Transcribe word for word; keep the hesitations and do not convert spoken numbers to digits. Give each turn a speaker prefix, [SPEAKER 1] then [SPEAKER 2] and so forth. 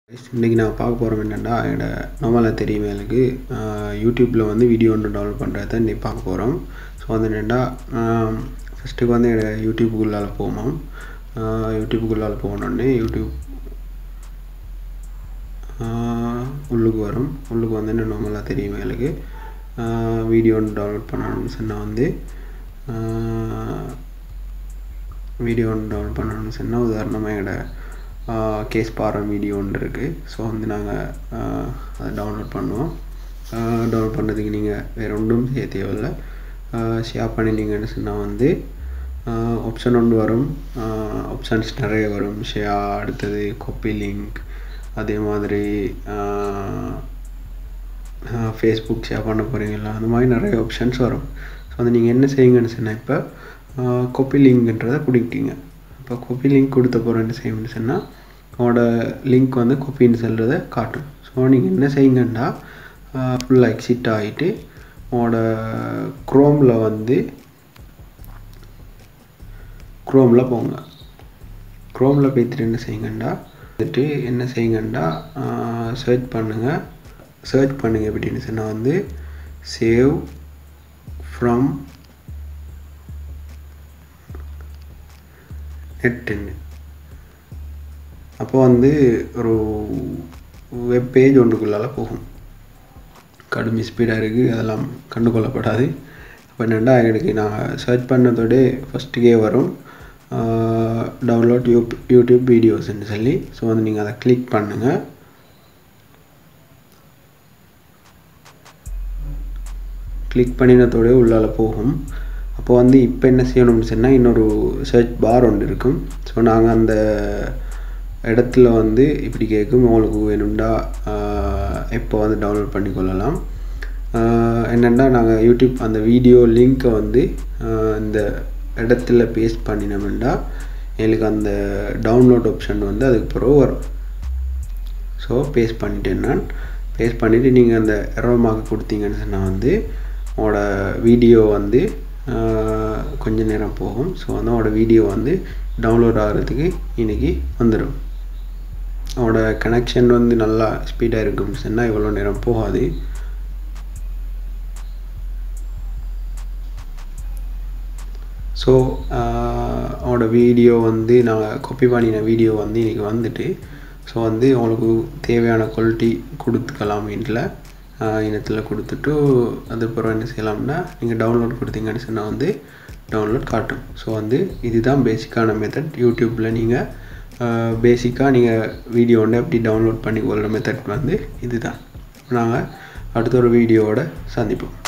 [SPEAKER 1] இன்றைக்கி நான் பார்க்க போகிறோம் என்னென்னா என்னோட நம்மளால் தெரியும் எனக்கு யூடியூப்பில் வந்து வீடியோ ஒன்று டவுன்லோட் பண்ணுறது தான் இன்றைக்கி பார்க்க போகிறோம். ஸோ வந்து என்னென்னா ஃபஸ்ட்டுக்கு வந்து என்னோட யூடியூப்புக்குள்ளால் போகணும். யூடியூப்புக்குள்ளால் போகணுன்னே யூடியூப் உள்ளுக்கு வரும். உள்ளுக்கு வந்து என்ன நம்மளால் தெரியும் எனக்கு வீடியோ ஒன்று டவுன்லோட் பண்ணணும்னு சொன்னால் வந்து வீடியோ ஒன்று டவுன்லோட் பண்ணணும்னு சொன்னால் உதாரணமாக என்னோட கேஸ் பாடுற வீடியோ ஒன்று இருக்குது. ஸோ வந்து நாங்கள் அதை டவுன்லோட் பண்ணுவோம். டவுன்லோட் பண்ணுறதுக்கு நீங்கள் வேறு ஒன்றும் செய்ய தேவையில்லை. ஷேர் பண்ணிட்டீங்கன்னு சொன்னால் வந்து ஆப்ஷன் ஒன்று வரும். ஆப்ஷன்ஸ் நிறைய வரும். ஷேர், அடுத்தது காப்பி லிங்க், அதே மாதிரி ஃபேஸ்புக் ஷேர் பண்ண போகிறீங்களா, அந்த மாதிரி நிறைய ஆப்ஷன்ஸ் வரும். ஸோ வந்து நீங்கள் என்ன செய்யுங்கன்னு சொன்னால் இப்போ காப்பி லிங்க்ன்றதை கொடுக்கிட்டீங்க. இப்போ காப்பி லிங்க் கொடுத்த போகிறேன்னு செய்யணும்னு சொன்னால் அவனோட லிங்க் வந்து காப்பின்னு சொல்கிறத காட்டும். ஸோ நீங்கள் என்ன செய்யுங்கன்னா ஃபுல்லாக எக்ஸிட் ஆகிட்டு உங்களோட க்ரோமில் வந்து க்ரோமில் போங்க. க்ரோமில் போய்த்துட்டு என்ன செய்யுங்கண்டா வந்துட்டு என்ன செய்யுங்கண்டா சர்ச் பண்ணுங்கள். சர்ச் பண்ணுங்கள் எப்படின்னு சொன்னால் வந்து சேவ் ஃப்ரம் நெட்டுன்னு. அப்போ வந்து ஒரு வெப் பேஜ் ஒன்றுக்குள்ளால் போகும். கடுமை ஸ்பீடாக இருக்குது, அதெல்லாம் கண்டுகொள்ளப்படாது. அப்போ என்னென்னா எனக்கு நான் சர்ச் பண்ணதோட ஃபஸ்ட்டுக்கே வரும் டவுன்லோட் யூ யூடியூப் வீடியோஸ்ன்னு சொல்லி. ஸோ வந்து நீங்கள் அதை கிளிக் பண்ணுங்கள். கிளிக் பண்ணினதோட உள்ளால் போகும். அப்போ வந்து இப்போ என்ன செய்யணும்னு சொன்னால் இன்னொரு சர்ச் பார் ஒன்று இருக்கும். ஸோ நாங்கள் அந்த இடத்துல வந்து இப்படி கேட்கும், உங்களுக்கு வேணும்டா எப்போ வந்து டவுன்லோட் பண்ணிக்கொள்ளலாம். என்னென்னா நாங்கள் யூடியூப் அந்த வீடியோ லிங்க்கை வந்து இந்த இடத்துல பேஸ்ட் பண்ணினோம்னா எங்களுக்கு அந்த டவுன்லோட் ஆப்ஷன் வந்து அதுக்கு பிறகு வரும். ஸோ பேஸ்ட் பண்ணிட்டேன். நான் பேஸ்ட் பண்ணிவிட்டு நீங்கள் அந்த எரர் மார்க் கொடுத்தீங்கன்னு சொன்னால் வந்து உங்களோட வீடியோ வந்து கொஞ்சம் நேரம் போகும். ஸோ வந்து அவனோட வீடியோ வந்து டவுன்லோட் ஆகிறதுக்கு இன்றைக்கி வந்துடும். அவனோட கனெக்ஷன் வந்து நல்லா ஸ்பீடாக இருக்கும்னு சொன்னால் இவ்வளோ நேரம் போகாது. ஸோ அவனோட வீடியோ வந்து நாங்கள் காப்பி பண்ணின வீடியோ வந்து இன்றைக்கி வந்துட்டு ஸோ வந்து உங்களுக்கு தேவையான குவாலிட்டி கொடுத்துக்கலாம். வீட்டில் இனத்தில் கொடுத்துட்டு அதுக்கப்புறம் என்ன செய்யலாம்னா நீங்கள் டவுன்லோட் கொடுத்தீங்கன்னு சொன்னால் வந்து டவுன்லோட் காட்டும். ஸோ வந்து இதுதான் பேசிக்கான மெத்தட். யூடியூப்பில் நீங்கள் பேசிக்காக நீங்கள் வீடியோ ஒன்று எப்படி டவுன்லோட் பண்ணி கொள்கிற மெத்தட் வந்து இதுதான். நாங்கள் அடுத்த ஒரு வீடியோவோட சந்திப்போம்.